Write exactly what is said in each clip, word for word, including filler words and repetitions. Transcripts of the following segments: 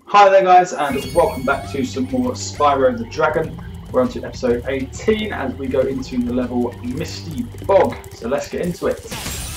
Hi there guys, and welcome back to some more Spyro the Dragon. We're on to episode eighteen as we go into the level Misty Bog, so let's get into it.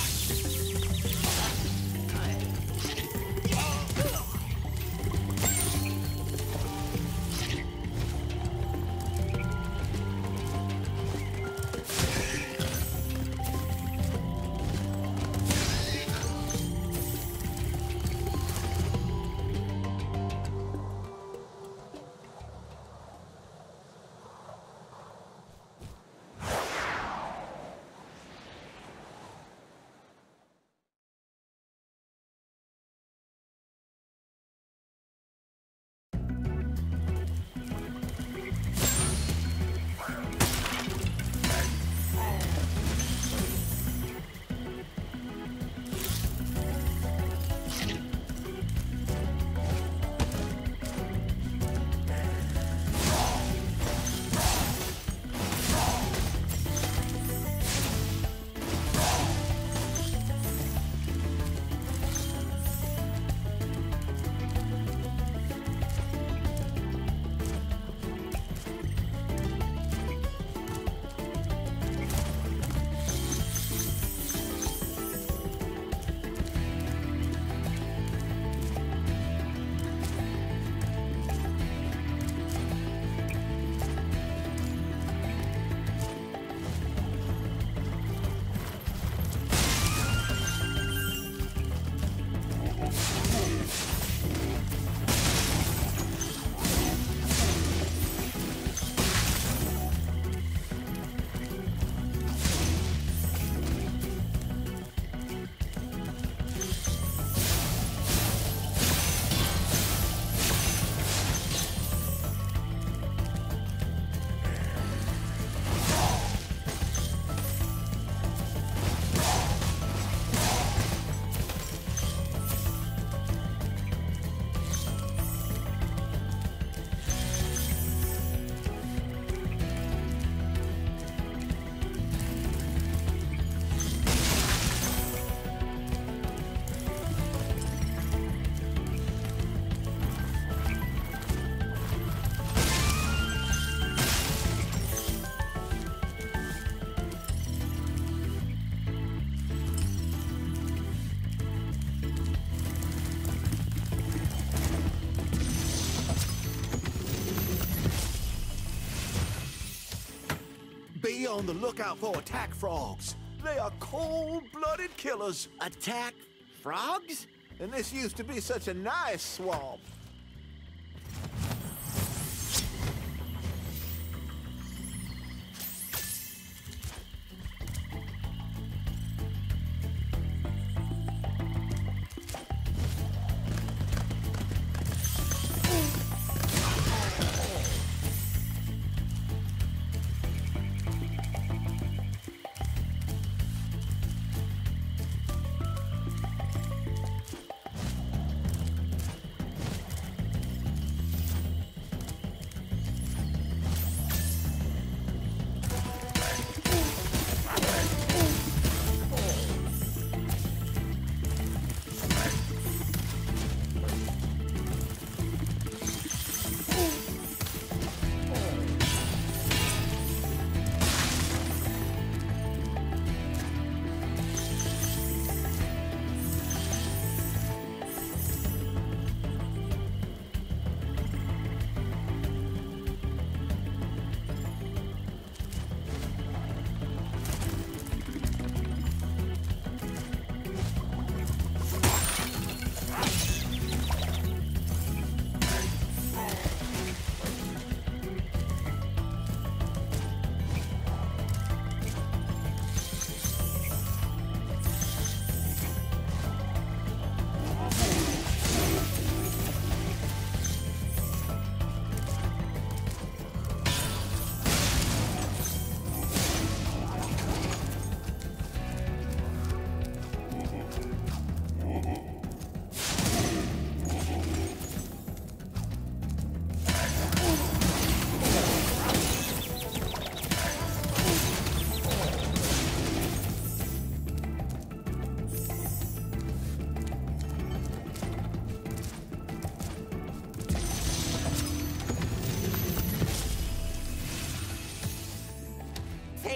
Be on the lookout for attack frogs. They are cold-blooded killers. Attack frogs? And this used to be such a nice swamp.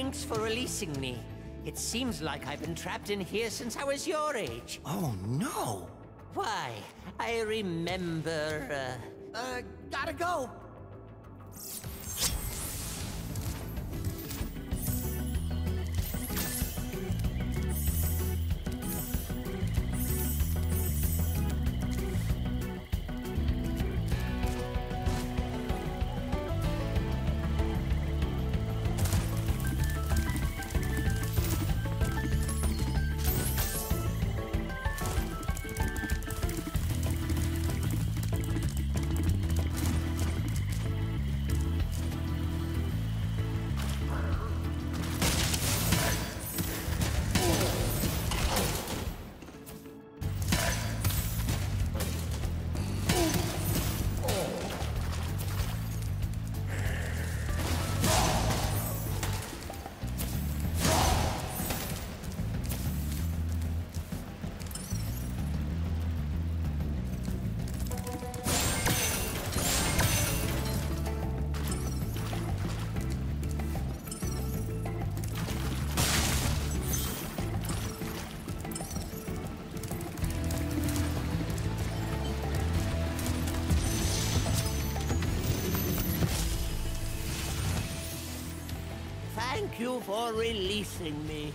Thanks for releasing me. It seems like I've been trapped in here since I was your age. Oh, no. Why, I remember... Uh... Uh, gotta go. Thank you for releasing me.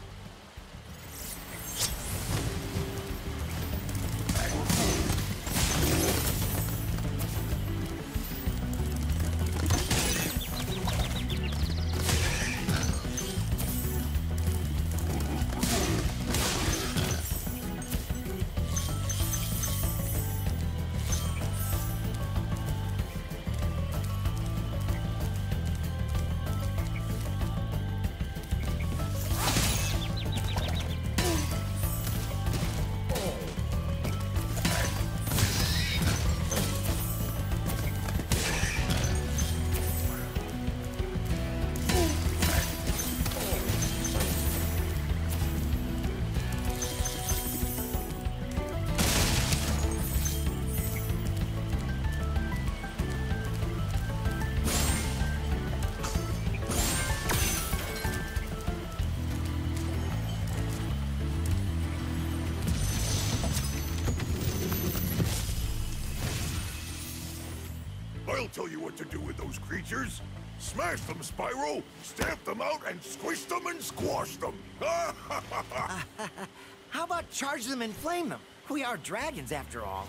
I'll tell you what to do with those creatures. Smash them, Spyro! Stamp them out and squish them and squash them! uh, how about charge them and flame them? We are dragons, after all.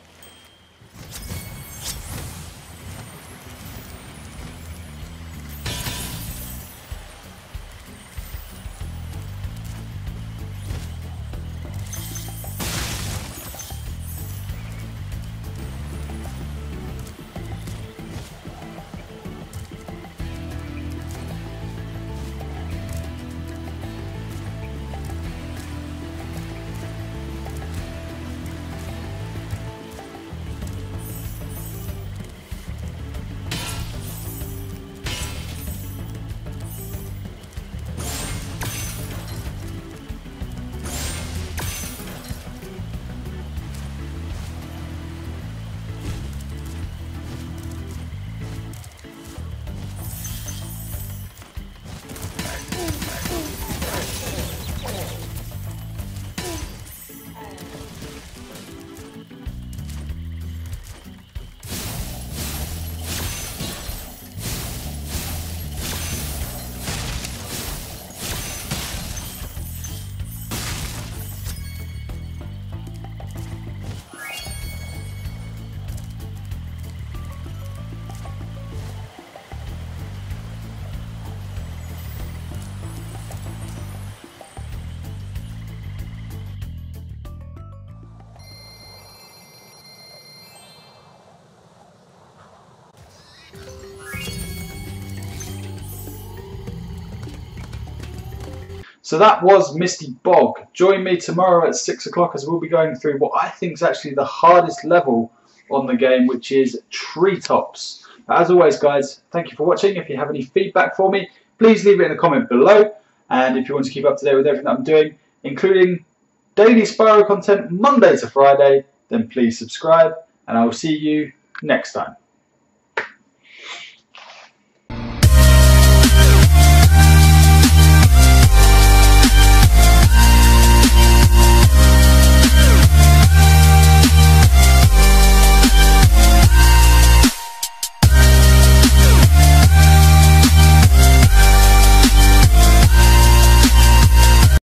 So that was Misty Bog. Join me tomorrow at six o'clock as we'll be going through what I think is actually the hardest level on the game, which is Treetops. As always, guys, thank you for watching. If you have any feedback for me, please leave it in the comment below. And if you want to keep up to date with everything that I'm doing, including daily Spyro content Monday to Friday, then please subscribe, and I will see you next time.